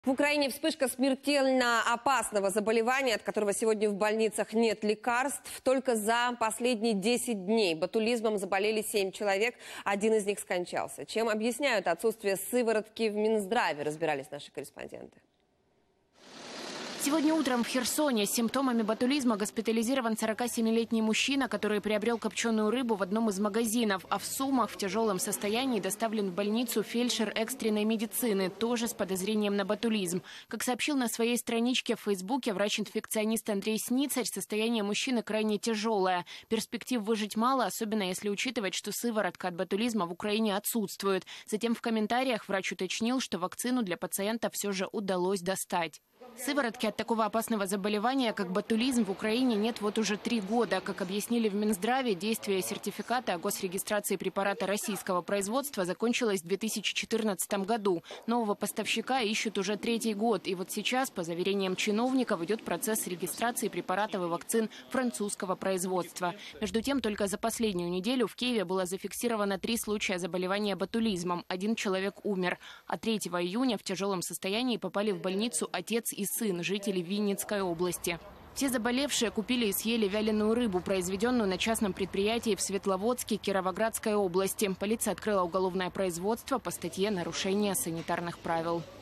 В Украине вспышка смертельно опасного заболевания, от которого сегодня в больницах нет лекарств. Только за последние 10 дней ботулизмом заболели 7 человек, один из них скончался. Чем объясняют отсутствие сыворотки в Минздраве, разбирались наши корреспонденты. Сегодня утром в Херсоне с симптомами ботулизма госпитализирован 47-летний мужчина, который приобрел копченую рыбу в одном из магазинов, а в Сумах в тяжелом состоянии доставлен в больницу фельдшер экстренной медицины, тоже с подозрением на ботулизм. Как сообщил на своей страничке в Фейсбуке врач-инфекционист Андрей Сницарь, состояние мужчины крайне тяжелое. Перспектив выжить мало, особенно если учитывать, что сыворотка от ботулизма в Украине отсутствует. Затем в комментариях врач уточнил, что вакцину для пациента все же удалось достать. Сыворотки от такого опасного заболевания, как ботулизм, в Украине нет вот уже 3 года. Как объяснили в Минздраве, действие сертификата о госрегистрации препарата российского производства закончилось в 2014 году. Нового поставщика ищут уже 3-й год. И вот сейчас, по заверениям чиновников, идет процесс регистрации препаратов и вакцин французского производства. Между тем, только за последнюю неделю в Киеве было зафиксировано 3 случая заболевания ботулизмом. 1 человек умер. А 3 июня в тяжелом состоянии попали в больницу отец и сын, жители Винницкой области. Все заболевшие купили и съели вяленую рыбу, произведенную на частном предприятии в Светловодске Кировоградской области. Полиция открыла уголовное производство по статье «Нарушение санитарных правил».